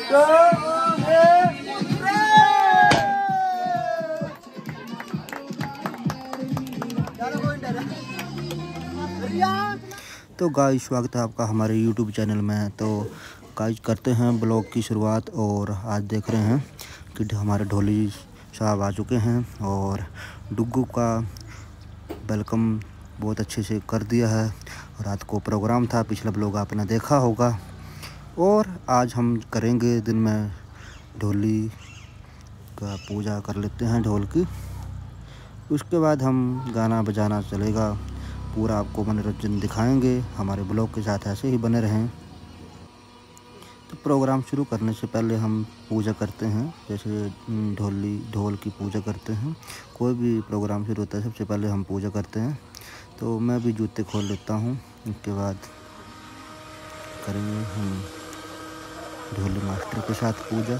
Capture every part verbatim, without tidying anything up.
तो गाइस स्वागत है आपका हमारे यूट्यूब चैनल में। तो गाइस करते हैं ब्लॉग की शुरुआत। और आज देख रहे हैं कि हमारे ढोली साहब आ चुके हैं और डुग्गू का वेलकम बहुत अच्छे से कर दिया है। रात को प्रोग्राम था, पिछला ब्लॉग आपने देखा होगा। और आज हम करेंगे दिन में ढोली का पूजा कर लेते हैं ढोल की। उसके बाद हम गाना बजाना चलेगा, पूरा आपको मनोरंजन दिखाएंगे। हमारे ब्लॉग के साथ ऐसे ही बने रहें। तो प्रोग्राम शुरू करने से पहले हम पूजा करते हैं, जैसे ढोली ढोल की पूजा करते हैं। कोई भी प्रोग्राम शुरू होता है सबसे पहले हम पूजा करते हैं। तो मैं भी जूते खोल लेता हूँ, उसके बाद करेंगे हम ढोली मास्टर के साथ पूजा।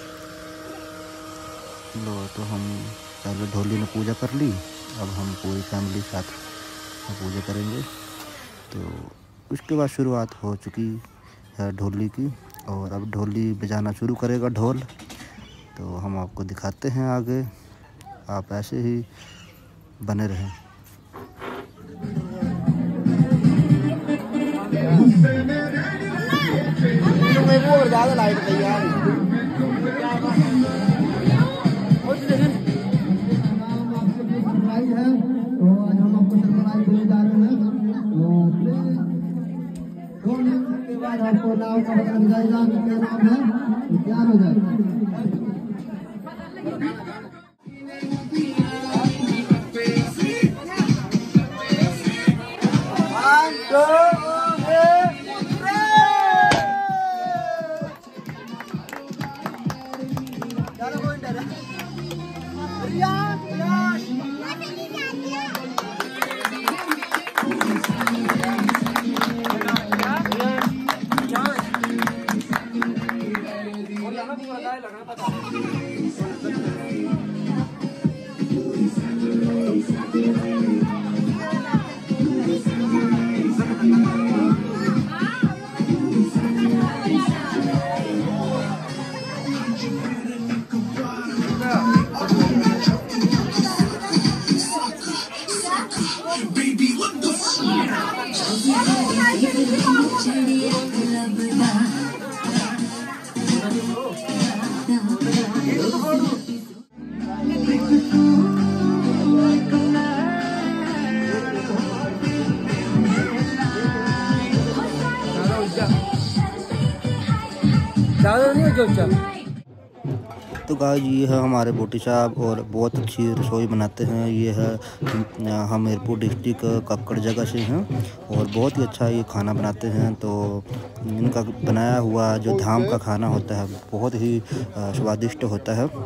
लो तो हम पहले ढोली ने पूजा कर ली, अब हम पूरी फैमिली साथ पूजा करेंगे। तो उसके बाद शुरुआत हो चुकी है ढोली की और अब ढोली बजाना शुरू करेगा ढोल। तो हम आपको दिखाते हैं आगे, आप ऐसे ही बने रहें। आपको नाम का पता लग जाएगा कि क्या नाम है, तैयार हो जाए। तो गाइस ये है हमारे बोटी साहब और बहुत अच्छी रसोई बनाते हैं। ये है हम एयरपोर्ट डिस्ट्रिक्ट कक्कड़ जगह से हैं और बहुत ही अच्छा ये खाना बनाते हैं। तो इनका बनाया हुआ जो धाम का खाना होता है बहुत ही स्वादिष्ट होता है।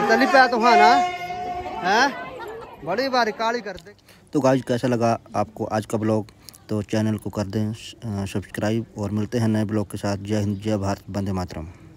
चली पे तो हाँ ना है बड़ी बारी काली कर दे। तो गाइस कैसा लगा आपको आज का ब्लॉग, तो चैनल को कर दें सब्सक्राइब और मिलते हैं नए ब्लॉग के साथ। जय हिंद, जय भारत, वंदे मातरम।